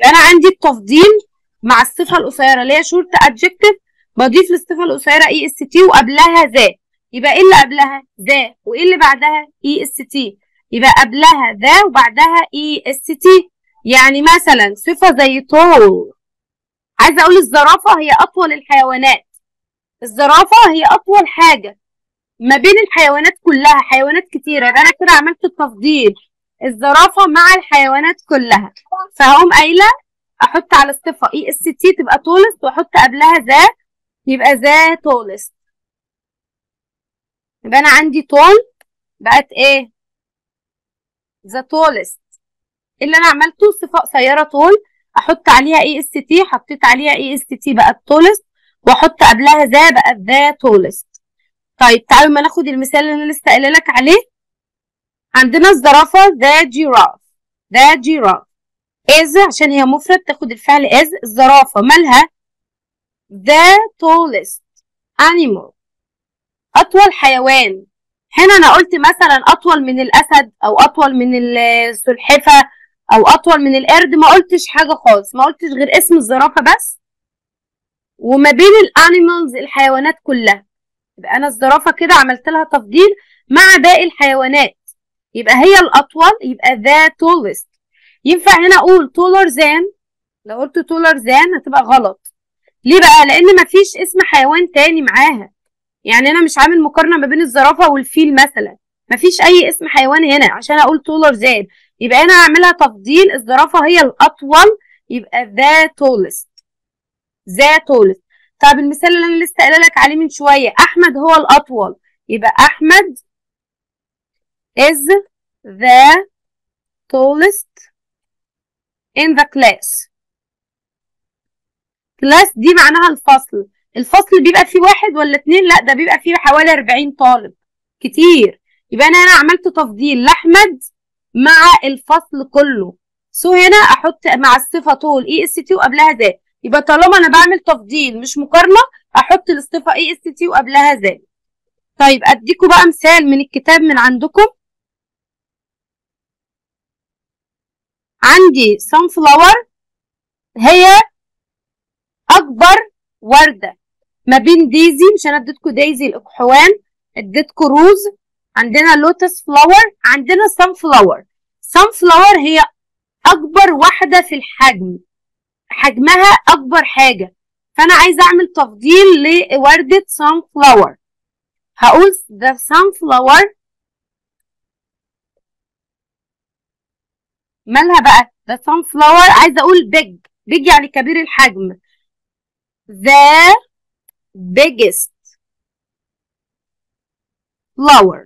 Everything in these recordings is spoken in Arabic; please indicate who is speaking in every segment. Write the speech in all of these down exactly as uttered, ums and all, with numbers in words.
Speaker 1: انا عندي التفضيل مع الصفه القصيره اللي هي شورت ادجكتيف، بضيف للصفه القصيره اي اس تي وقبلها ذا، يبقى ايه اللي قبلها؟ ذا، وايه اللي بعدها؟ اي اس تي، يبقى قبلها ذا وبعدها اي اس تي. يعني مثلا صفه زي طول، عايزه اقول الزرافه هي اطول الحيوانات، الزرافه هي اطول حاجه ما بين الحيوانات كلها، حيوانات كتيره، يبقى انا كده عملت التفضيل الزرافه مع الحيوانات كلها. فهقوم قايله احط على الصفه اي اس تي تبقى تولست، واحط قبلها ذا يبقى ذا تولست. يبقى انا عندي تول بقت ايه؟ ذا تولست. اللي انا عملته صفه قصيره طول، احط عليها اي اس تي، حطيت عليها اي اس تي بقت تولست، واحط قبلها ذا بقت ذا تولست. طيب تعالوا ما ناخد المثال اللي انا لسه قايله لك عليه. عندنا الزرافه ذا جيراف، ذا جيراف از عشان هي مفرد تاخد الفعل از. الزرافه مالها؟ the tallest animal، اطول حيوان. هنا انا قلت مثلا اطول من الاسد او اطول من السلحفه او اطول من القرد، ما قلتش حاجه خالص، ما قلتش غير اسم الزرافه بس وما بين الانيمالز الحيوانات كلها. يبقى انا الزرافه كده عملت لها تفضيل مع باقي الحيوانات، يبقى هي الاطول، يبقى the tallest. ينفع هنا اقول taller than؟ لو قلت taller than هتبقى غلط. ليه بقى؟ لان مفيش اسم حيوان تاني معاها، يعني انا مش عامل مقارنه ما بين الزرافه والفيل مثلا، مفيش اي اسم حيوان هنا عشان اقول taller than، يبقى انا هعملها تفضيل الزرافه هي الاطول، يبقى the tallest، the tallest. طب المثال اللي انا لسه قايله لك عليه من شويه، احمد هو الاطول، يبقى احمد is the tallest in the class. كلاس دي معناها الفصل، الفصل بيبقى فيه واحد ولا اتنين؟ لا ده بيبقى فيه حوالي اربعين طالب، كتير. يبقى انا هنا عملت تفضيل لاحمد مع الفصل كله. سو هنا احط مع الصفه طول اي اس تي وقبلها ذا، يبقى طالما انا بعمل تفضيل مش مقارنه احط الصفه اي اس تي وقبلها ذا. طيب اديكم بقى مثال من الكتاب من عندكم. عندي sunflower هي اكبر ورده ما بين دايزي، مش انا اديتكم دايزي الاكحوان، اديتكم روز، عندنا لوتس فلاور، عندنا سان فلاور. سان فلاور هي اكبر واحده في الحجم، حجمها اكبر حاجه، فانا عايزه اعمل تفضيل لورده سان فلاور. هقول the sunflower مالها بقى؟ the sunflower عايزه اقول big، big يعني كبير الحجم. the biggest flower.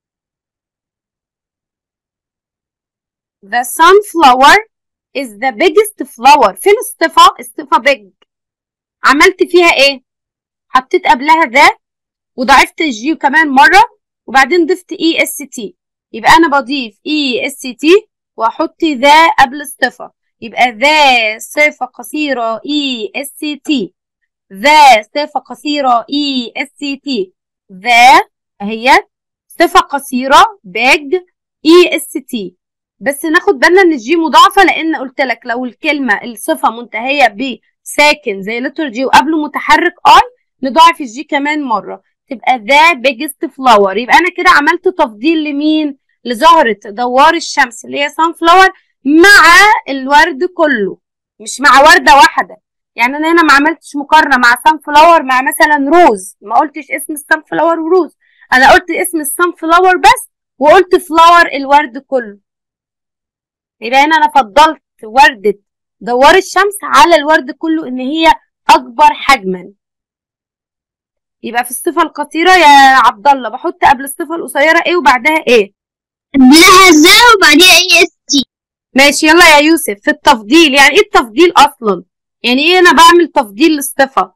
Speaker 1: The sunflower is the biggest flower. فين الصفة؟ الصفة big. عملت فيها ايه؟ حطيت قبلها ذا وضعفت الجي كمان مرة وبعدين ضفت اي اس تي، يبقى انا بضيف اي اس تي واحط ذا قبل الصفة، يبقى ذا صفة قصيرة اي اس تي، ذا صفة قصيرة اي اس تي، ذا هي صفة قصيرة big اي اس تي. بس ناخد بالنا ان الجي مضاعفة، لان قلت لك لو الكلمة الصفة منتهية بساكن زي لتر جي وقبله متحرك اي نضاعف الجي كمان مرة تبقى ذا biggest flower. يبقى انا كده عملت تفضيل لمين؟ لزهرة دوار الشمس اللي هي sunflower مع الورد كله، مش مع وردة واحدة. يعني انا هنا ما عملتش مقارنة مع sunflower مع مثلا روز، ما قلتش اسم الsunflower وروز، انا قلت اسم الsunflower بس وقلت فلاور الورد كله. يبقى هنا انا فضلت وردة دوار الشمس على الورد كله ان هي اكبر حجما. يبقى في الصفة القصيرة يا عبد الله بحط قبل الصفة القصيرة ايه وبعدها ايه؟
Speaker 2: قبلها ذا وبعديها اي اس تي.
Speaker 1: ماشي. يلا يا يوسف في التفضيل، يعني ايه التفضيل اصلا؟ يعني ايه انا بعمل تفضيل للصفة؟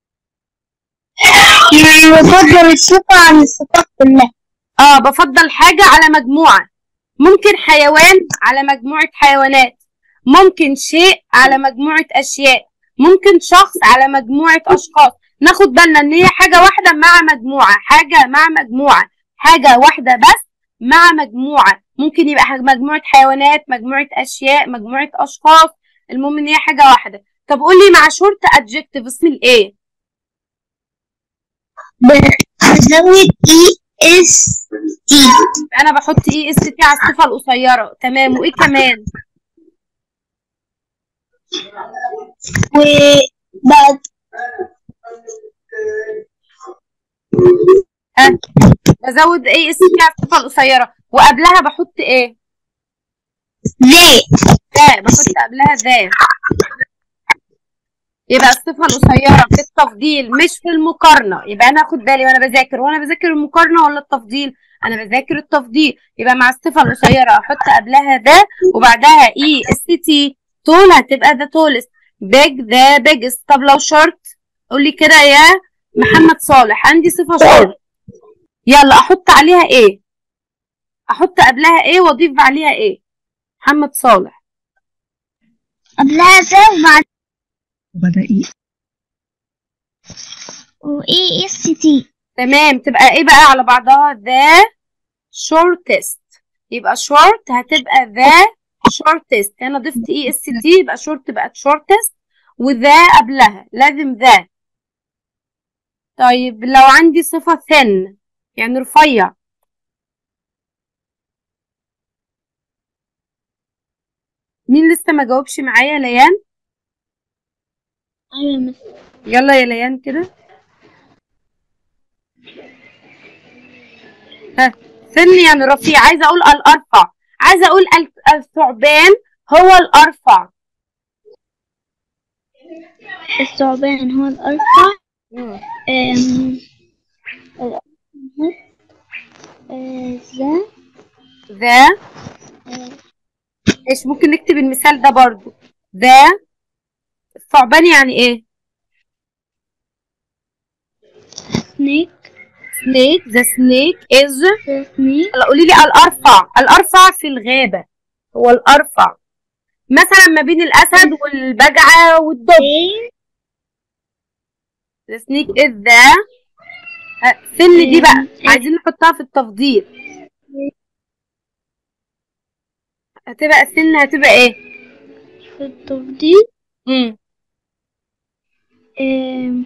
Speaker 2: يعني بفضل الصفة عن الصفات كلها.
Speaker 1: اه بفضل حاجة على مجموعة، ممكن حيوان على مجموعة حيوانات، ممكن شيء على مجموعة أشياء، ممكن شخص على مجموعة أشخاص. ناخد بالنا إن هي حاجة واحدة مع مجموعة، حاجة مع مجموعة، حاجة واحدة بس مع مجموعة، ممكن يبقى مجموعة حيوانات، مجموعة أشياء، مجموعة أشخاص، المهم ان هي حاجه واحده. طب قول لي مع شورت ادجكتيف اسم الايه؟
Speaker 2: بزود اي اس تي.
Speaker 1: انا بحط اي اس تي على الصفه القصيره. تمام. وايه كمان؟
Speaker 2: وبعد
Speaker 1: ها بزود اي اس تي على الصفه القصيره وقبلها بحط ايه؟
Speaker 2: ذا.
Speaker 1: ذا. بحط قبلها ذا. يبقى الصفه القصيره في التفضيل مش في المقارنه. يبقى انا اخد بالي وانا بذاكر وانا بذاكر المقارنه ولا التفضيل؟ انا بذاكر التفضيل. يبقى مع الصفه القصيره احط قبلها ذا وبعدها اي اس تي. طول هتبقى ذا tallest. big ذا biggest. طب لو شورت قول لي كده يا محمد صالح. عندي صفه شورت، يلا احط عليها ايه؟ احط قبلها ايه واضيف عليها ايه؟ محمد صالح.
Speaker 2: قبلها ذا وبعد
Speaker 3: وبدأ ايه؟
Speaker 2: واي اس تي.
Speaker 1: تمام. تبقى ايه بقى على بعضها؟ the shortest. يبقى short هتبقى the shortest. هنا ضفت اي اس تي يبقى short بقت shortest وذا قبلها لازم ذا. طيب لو عندي صفة thin يعني رفيع، مين لسه ما جاوبش معايا؟ ليان.
Speaker 2: ايوه يا مس.
Speaker 1: يلا يا ليان كده. ها thin يعني رفيع. عايزة اقول الارفع. عايزة اقول الثعبان هو الارفع.
Speaker 2: الثعبان هو الأرفع.
Speaker 1: مم.
Speaker 2: أم... ذا
Speaker 1: ذا ايش ممكن نكتب المثال ده برضو؟ ذا الثعبان يعني ايه؟
Speaker 2: سنيك.
Speaker 1: snake. the snake is.
Speaker 2: سنيك.
Speaker 1: هلا قولي لي الارفع. الارفع في الغابة هو الارفع، مثلا ما بين الاسد والبجعة والدب. the snake is the. سن دي بقى عايزين نحطها في التفضيل. هتبقى السن هتبقى ايه؟
Speaker 2: في التفضيل.
Speaker 1: امم
Speaker 2: أم...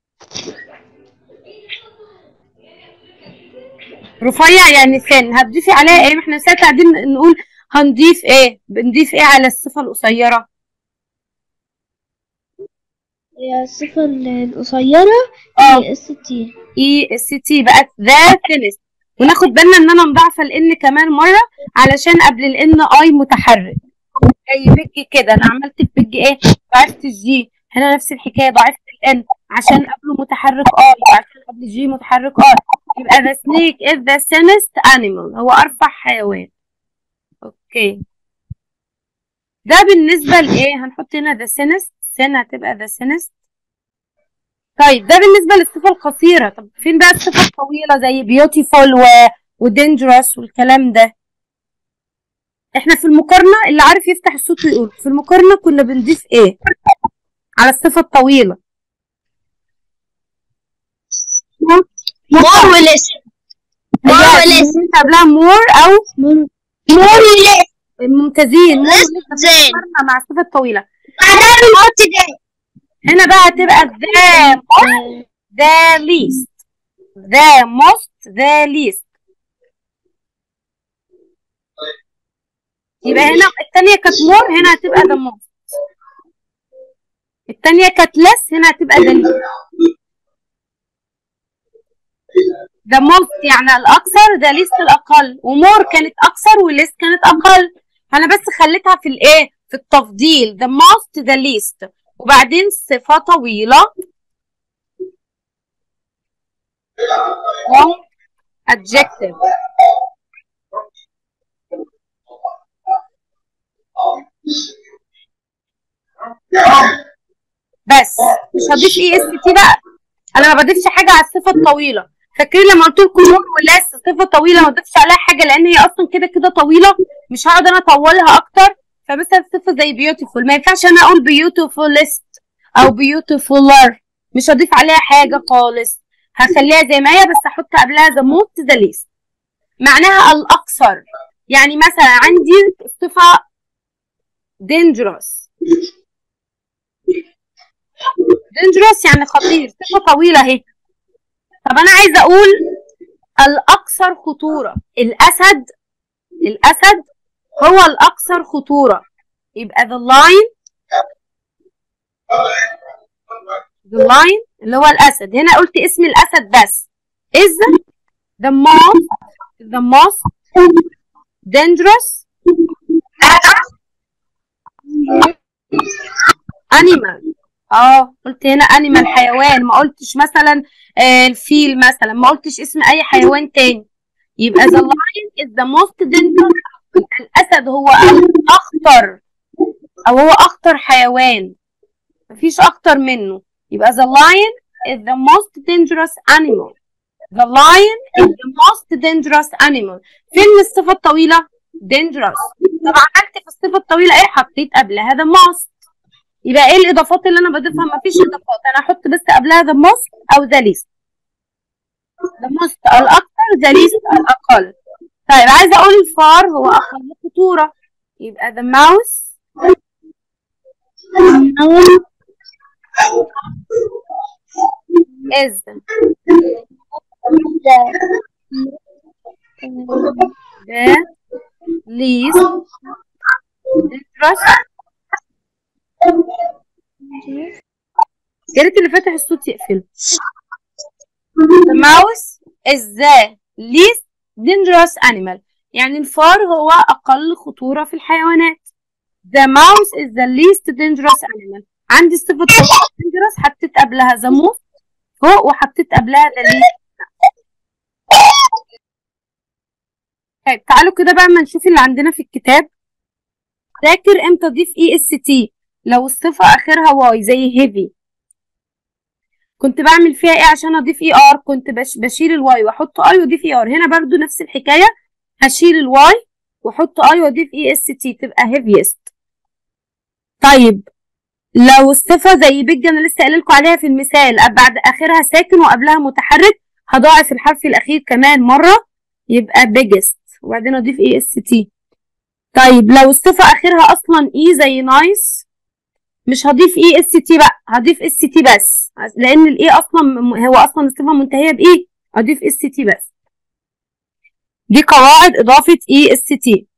Speaker 1: رفيع يعني سن. هتضيفي عليها ايه؟ ما احنا لسه قاعدين نقول هنضيف ايه؟ بنضيف ايه على الصفة القصيرة؟
Speaker 2: هي الصفة القصيرة
Speaker 1: اه
Speaker 2: اي اس تي.
Speaker 1: اي اس تي بقت ذا thinnest. وناخد بالنا ان انا مضاعفة الان كمان مرة علشان قبل الان اي متحرك زي بيج كده. انا عملت في بيج ايه؟ ضعفت الجي. هنا نفس الحكاية ضعفت الان عشان قبله متحرك اي وعشان قبل الجي متحرك اي. يبقى the snake is the thinnest animal. هو ارفع حيوان. اوكي ده بالنسبة لايه؟ هنحط هنا the thinnest. سنة هتبقى the thinnest. طيب ده بالنسبة للصفة القصيرة. طب فين بقى الصفة الطويلة زي beautiful و... و dangerous والكلام ده؟ احنا في المقارنة اللي عارف يفتح الصوت ويقول في المقارنة كنا بنضيف ايه على الصفة الطويلة؟
Speaker 2: more ولس. more ولس.
Speaker 1: قبلها more او
Speaker 2: more ولس.
Speaker 1: ممتازين. more
Speaker 2: زين.
Speaker 1: مع الصفة الطويلة.
Speaker 2: بعدها بنحط ده.
Speaker 1: هنا بقى هتبقى the most the least. the most the least. يبقى هنا الثانية كانت more هنا هتبقى the most. الثانية كانت less هنا هتبقى the least. the most يعني الأكثر the least الأقل ومور كانت أكثر وليست كانت أقل. أنا بس خليتها في الإيه؟ في التفضيل the most the least. وبعدين صفة طويلة long adjective. بس مش هضيف اي اس تي بقى. انا ما بضيفش حاجه على الصفه الطويله. فاكرين لما قلت لكم مور ولاس صفه طويله ما ضيفش عليها حاجه لان هي اصلا كده كده طويله مش هقعد انا اطولها اكتر. فمثلا صفه زي بيوتيفول ما ينفعش انا اقول بيوتيفولست او بيوتيفولر. مش هضيف عليها حاجه خالص. هخليها زي ما هي بس احط قبلها ذا موست ذا ليست. معناها الاكثر. يعني مثلا عندي صفه dangerous dangerous يعني خطير، صفة طويلة اهي. طب أنا عايزة أقول الأكثر خطورة. الأسد الأسد هو الأكثر خطورة، يبقى the lion the lion اللي هو الأسد. هنا قلت اسم الأسد بس. is the most the most dangerous animal. اه قلت هنا animal حيوان، ما قلتش مثلا آه الفيل مثلا، ما قلتش اسم أي حيوان تاني. يبقى the lion is the most dangerous. الأسد هو الأخطر أو هو أخطر حيوان، مفيش أخطر منه. يبقى the lion is the most dangerous animal. The lion is the most dangerous animal. فين الصفة الطويلة؟ dangerous. طب عملت في الصفة الطويلة ايه؟ حطيت قبلها the most. يبقى ايه الإضافات اللي أنا بضيفها؟ مفيش إضافات، أنا هحط بس قبلها the most أو the least. the most الأكثر، the least الأقل. طيب عايزة أقول الفار هو أقل خطورة، يبقى the mouse is the least dangerous. يا ريت اللي فاتح الصوت يقفله. The mouse is the least dangerous animal. يعني الفار هو أقل خطورة في الحيوانات. The mouse is the least dangerous animal. عندي صفة dangerous حطيت قبلها the most فوق وحطيت قبلها the least. طيب تعالوا كده بقى ما نشوف اللي عندنا في الكتاب. فاكر امتى اضيف اي اس تي؟ لو الصفة اخرها واي زي heavy. كنت بعمل فيها ايه عشان اضيف اي ار؟ كنت بش بشيل الواي واحط اي واضيف اي ار. هنا برضو نفس الحكاية، هشيل الواي واحط اي واضيف اي اس تي تبقى heaviest. طيب لو الصفة زي بيج انا لسه قايله لكم عليها في المثال، بعد اخرها ساكن وقبلها متحرك، هضاعف الحرف الاخير كمان مرة يبقى biggest وبعدين اضيف اي اس تي. طيب لو الصفة اخرها اصلا اي زي نايس، مش هضيف اي اس تي بقى، هضيف اس تي بس، لان الاي اصلا هو اصلا الصفة منتهية بايه، اضيف اس تي بس. دي قواعد اضافة اي اس تي.